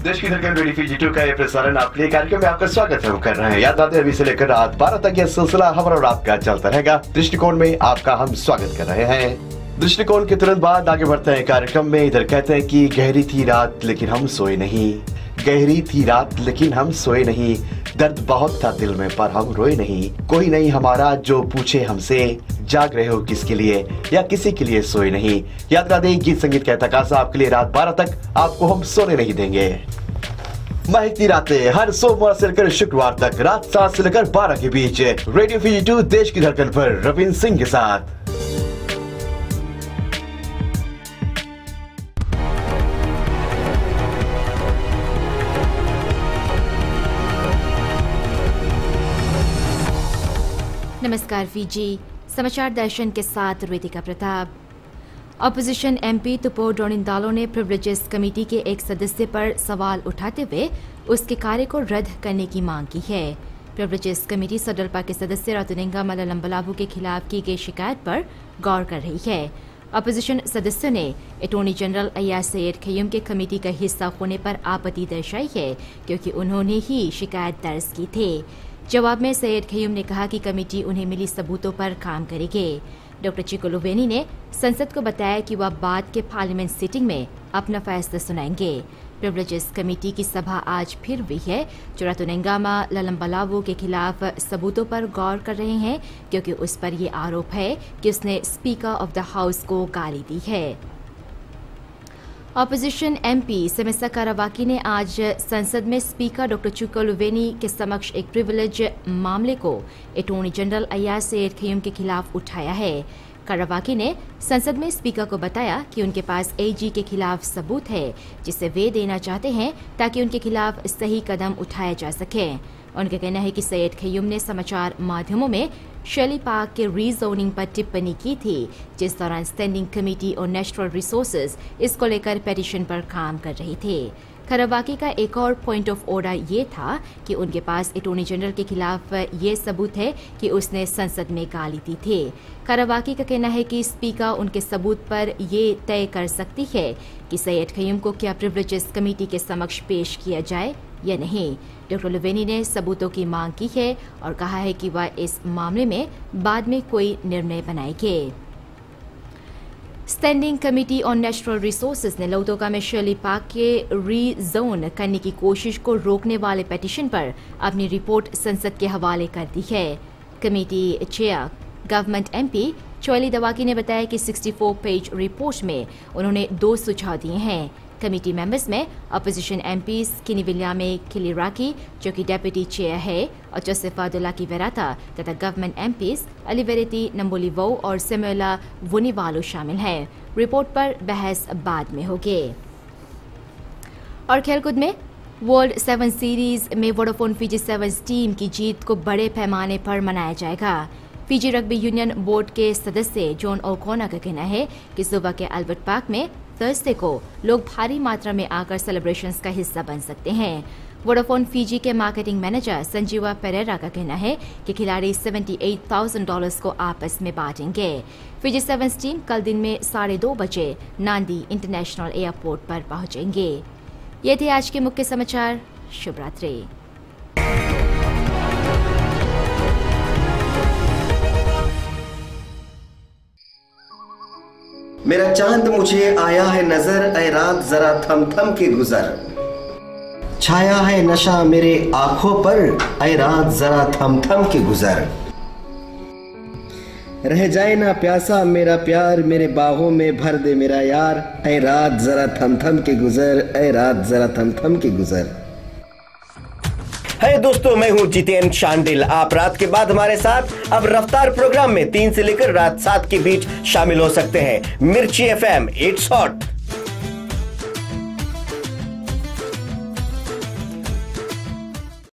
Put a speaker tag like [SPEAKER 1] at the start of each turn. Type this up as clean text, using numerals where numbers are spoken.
[SPEAKER 1] देश की धड़कन रेडियो फीजी 2 का ये प्रसारण आपके लिए कार्यक्रम में आपका स्वागत है, हम कर रहे हैं। याद आते अभी से लेकर रात 12 तक यह सिलसिला हमारा और आपका चलता रहेगा। दृष्टिकोण में आपका हम स्वागत कर रहे हैं। दृष्टिकोण के तुरंत बाद आगे बढ़ते हैं कार्यक्रम में। इधर कहते हैं कि गहरी थी रात लेकिन हम सोए नहीं, गहरी थी रात लेकिन हम सोए नहीं, दर्द बहुत था दिल में पर हम रोए नहीं, कोई नहीं हमारा जो पूछे हमसे, जाग रहे हो किसके लिए या किसी के लिए सोए नहीं। याद रहा दें, गीत संगीत का तकाजा आपके लिए रात 12 तक आपको हम सोने नहीं देंगे। महकती रातें हर सोमवार से लेकर शुक्रवार तक रात 7 से लेकर 12 के बीच रेडियो फीजी 2 देश की धड़कन पर रविंद्र सिंह के साथ।
[SPEAKER 2] नमस्कार फीजी समाचार दर्शन के साथ Ritika Pratap. Opposition MP Tupou Draunidalo ने प्रिविलेजेस कमेटी के एक सदस्य पर सवाल उठाते हुए उसके कार्य को रद्द करने की मांग की है। प्रिविलेजेस कमेटी सडल्पा के सदस्य रातुनेंगा मललंबलावु के खिलाफ की गई शिकायत पर गौर कर रही है। ऑपोजिशन सदस्यों ने अटॉर्नी जनरल अय्याज सैयद खयूम के कमेटी का हिस्सा होने पर आपत्ति दर्शाई है, क्योंकि उन्होंने ही शिकायत दर्ज की थी। जवाब में सैयद खयूम ने कहा कि कमेटी उन्हें मिली सबूतों पर काम करेगी। डॉक्टर चिको लुवेनी ने संसद को बताया कि वह बाद के पार्लियामेंट सीटिंग में अपना फैसला सुनाएंगे। प्रिविलेजेस कमेटी की सभा आज फिर हुई है, जो रातुनेंगामा ललंबलावु के खिलाफ सबूतों पर गौर कर रहे हैं, क्योंकि उस पर यह आरोप है कि उसने स्पीकर ऑफ द हाउस को गाली दी है। ऑपोजिशन एमपी सेमेसा कारावाकी ने आज संसद में स्पीकर डॉक्टर चिको लुवेनी के समक्ष एक प्रिविलेज मामले को अटॉर्नी जनरल अय्याज सैयद खयूम के खिलाफ उठाया है। कारावाकी ने संसद में स्पीकर को बताया कि उनके पास एजी के खिलाफ सबूत है, जिसे वे देना चाहते हैं ताकि उनके खिलाफ सही कदम उठाया जा सके। उनका कहना है कि सैयद खयूम ने समाचार माध्यमों में शैली पार्क के रीजोनिंग पर टिप्पणी की थी, जिस दौरान स्टैंडिंग कमेटी और नेचुरल रिसोर्सेज इसको लेकर पेटिशन पर काम कर रही थी। कारावाकी का एक और पॉइंट ऑफ ऑर्डर ये था कि उनके पास अटॉर्नी जनरल के खिलाफ ये सबूत है कि उसने संसद में गाली दी थी। कारावाकी का कहना है कि स्पीकर उनके सबूत पर ये तय कर सकती है कि सैयद खयूम को क्या प्रिविलेजेस कमेटी के समक्ष पेश किया जाए या नहीं। डॉक्टर लुवेनी ने सबूतों की मांग की है और कहा है कि वह इस मामले में बाद में कोई निर्णय बनाएंगे। Standing committee on natural resources ने लोतोका में शर्ली पार्क के रीजोन करने की कोशिश को रोकने वाले पेटिशन पर अपनी रिपोर्ट संसद के हवाले कर दी है। कमेटी चेयर गवर्नमेंट एमपी चोयली दवाकी ने बताया कि 64 पेज रिपोर्ट में उन्होंने 2 सुझाव दिए हैं। कमेटी मेंबर्स में अपोजिशन एमपीज किनीविलियामे किलिराकी, जो कि डेप्यूटी चेयर है, और जोसेफा दुलाकी वेराता तथा गवर्नमेंट एमपीज अलिवेरेती नंबोलिवो और सेमुएला वुनिवालो शामिल हैं। रिपोर्ट पर बहस बाद में होगी। और खेलकूद में वर्ल्ड 7 सीरीज में वोडाफोन फीजी 7 टीम की जीत को बड़े पैमाने पर मनाया जाएगा। फीजी रग्बी यूनियन बोर्ड के सदस्य जॉन ओकोना का कहना है कि सुबह के अल्बर्ट पार्क में थर्सडे को लोग भारी मात्रा में आकर सेलिब्रेशंस का हिस्सा बन सकते हैं। वोडाफोन फीजी के मार्केटिंग मैनेजर संजीवा पेरेरा का कहना है कि खिलाड़ी $78,000 को आपस में बांटेंगे। फीजी 7 टीम कल दिन में 2:30 बजे नांदी इंटरनेशनल एयरपोर्ट पर पहुंचेंगे। ये थे आज के मुख्य समाचार। शुभ रात्रि।
[SPEAKER 3] मेरा चांद मुझे आया है नजर, ऐ रात जरा थम थम के गुजर। छाया है नशा मेरे आंखों पर, ऐ रात जरा थम थम के गुजर। रह जाए ना प्यासा मेरा प्यार, मेरे बाहों में भर दे मेरा यार, ऐ रात जरा थम थम के गुजर, ऐ रात जरा थम थम के गुजर। है दोस्तों, मैं हूं जितेन शांडिल। आप रात के बाद हमारे साथ अब रफ्तार प्रोग्राम में 3 से लेकर रात 7 के बीच शामिल हो सकते हैं। मिर्ची FM, इट्स हॉट।